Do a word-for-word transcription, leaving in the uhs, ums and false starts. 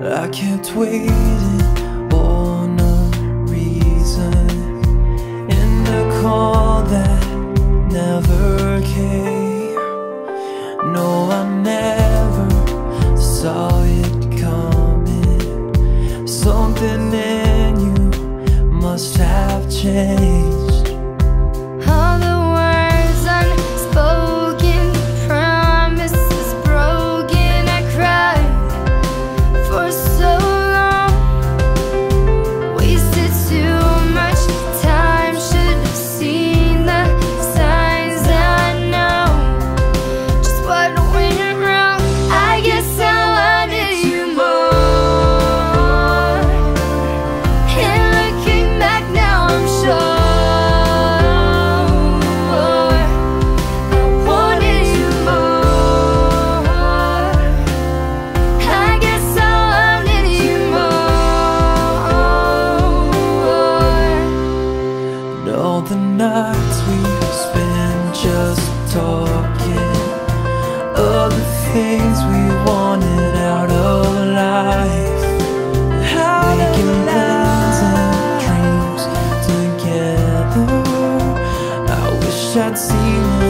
I kept waiting on a reason in a call that never came. No, I never saw it coming. Something in you must have changed. All the words unspoken, promises broken. I cried for so long, wasted too much time. Should have seen the signs. I know just what went wrong. I guess I wanted you more, and looking back now I'm sure all the nights we spent just talking, all the things we wanted out of life, making plans and dreams together. I wish I'd seen